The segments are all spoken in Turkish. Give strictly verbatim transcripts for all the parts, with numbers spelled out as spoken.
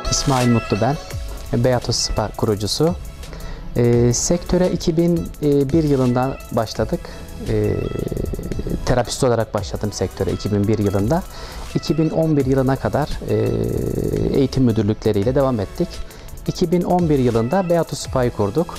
İsmail Mutlu ben, Beatus Spa kurucusu. E, sektöre iki bin bir yılında başladık. E, terapist olarak başladım sektöre iki bin bir yılında. iki bin on bir yılına kadar e, eğitim müdürlükleriyle devam ettik. iki bin on bir yılında Beatus Spa'yı kurduk.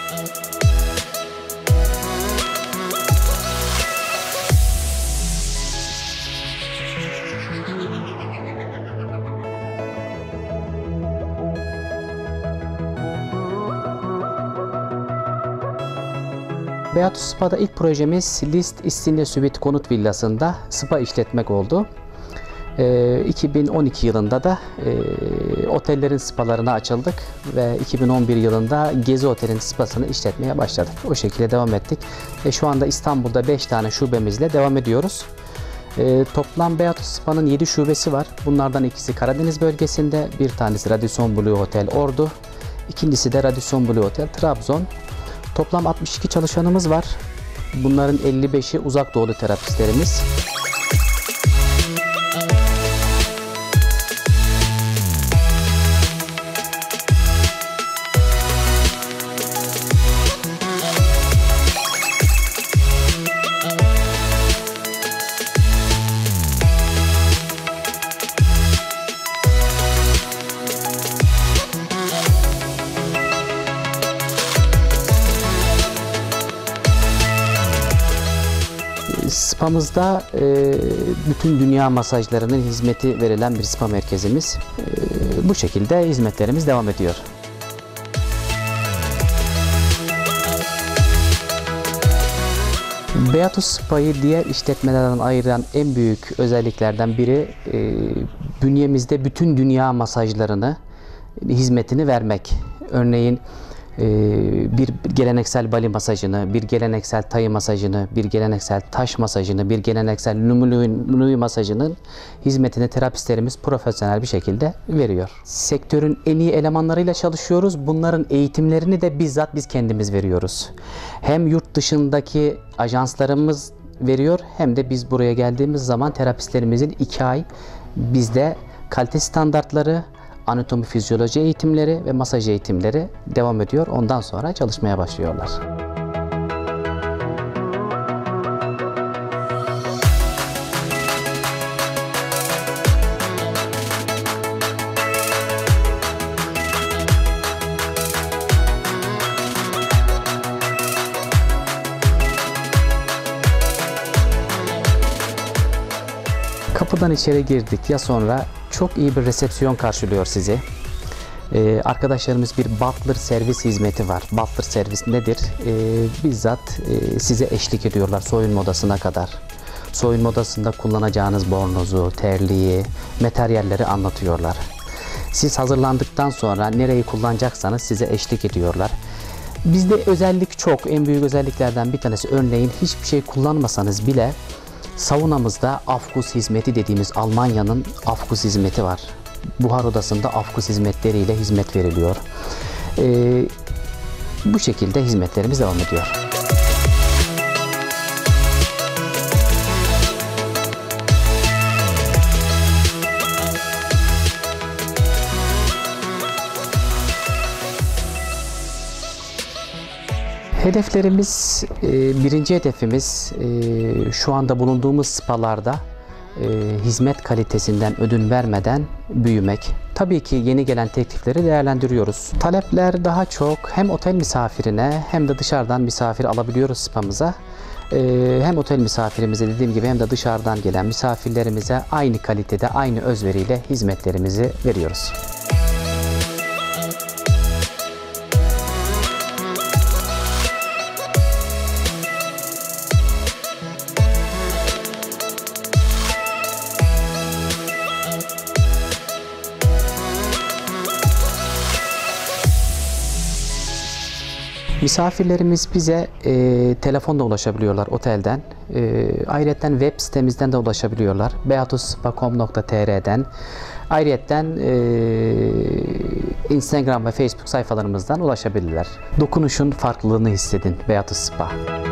Beatus Spa'da ilk projemiz List İstinye Suite Konut Villası'nda spa işletmek oldu. E, iki bin on iki yılında da e, otellerin spalarına açıldık ve iki bin on bir yılında Gezi Otel'in spasını işletmeye başladık. O şekilde devam ettik. E, şu anda İstanbul'da beş tane şubemizle devam ediyoruz. E, toplam Beatus Spa'nın yedi şubesi var. Bunlardan ikisi Karadeniz bölgesinde, bir tanesi Radisson Blu Otel Ordu, ikincisi de Radisson Blu Otel Trabzon. Toplam altmış iki çalışanımız var. Bunların elli beşi uzak doğulu terapistlerimiz. Spa'mızda e, bütün dünya masajlarının hizmeti verilen bir spa merkezimiz. E, bu şekilde hizmetlerimiz devam ediyor. Beatus Spa'yı diğer işletmelerden ayıran en büyük özelliklerden biri e, bünyemizde bütün dünya masajlarını, hizmetini vermek. Örneğin bir geleneksel Bali masajını, bir geleneksel Tay masajını, bir geleneksel taş masajını, bir geleneksel Nui masajının hizmetini terapistlerimiz profesyonel bir şekilde veriyor. Sektörün en iyi elemanlarıyla çalışıyoruz. Bunların eğitimlerini de bizzat biz kendimiz veriyoruz. Hem yurt dışındaki ajanslarımız veriyor, hem de biz buraya geldiğimiz zaman terapistlerimizin iki ay bizde kalite standartları, anatomi fizyoloji eğitimleri ve masaj eğitimleri devam ediyor. Ondan sonra çalışmaya başlıyorlar. Kapıdan içeri girdik ya sonra çok iyi bir resepsiyon karşılıyor sizi. Ee, arkadaşlarımız bir butler servis hizmeti var. Butler servis nedir? Ee, bizzat e, size eşlik ediyorlar soyunma odasına kadar. Soyunma odasında kullanacağınız bornozu, terliği, materyalleri anlatıyorlar. Siz hazırlandıktan sonra nereyi kullanacaksanız size eşlik ediyorlar. Bizde özellik çok. En büyük özelliklerden bir tanesi, örneğin hiçbir şey kullanmasanız bile saunamızda afkus hizmeti dediğimiz Almanya'nın afkus hizmeti var. Buhar odasında afkus hizmetleriyle hizmet veriliyor. Ee, bu şekilde hizmetlerimiz devam ediyor. Hedeflerimiz, birinci hedefimiz şu anda bulunduğumuz spalarda hizmet kalitesinden ödün vermeden büyümek. Tabii ki yeni gelen teklifleri değerlendiriyoruz. Talepler daha çok hem otel misafirine hem de dışarıdan misafir alabiliyoruz spamıza. Hem otel misafirimize dediğim gibi hem de dışarıdan gelen misafirlerimize aynı kalitede, aynı özveriyle hizmetlerimizi veriyoruz. Misafirlerimiz bize e, telefonla ulaşabiliyorlar otelden. E, ayrıca web sitemizden de ulaşabiliyorlar. beatus spa nokta com nokta tr'den. Ayrıca e, Instagram ve Facebook sayfalarımızdan ulaşabilirler. Dokunuşun farklılığını hissedin Beatus Spa.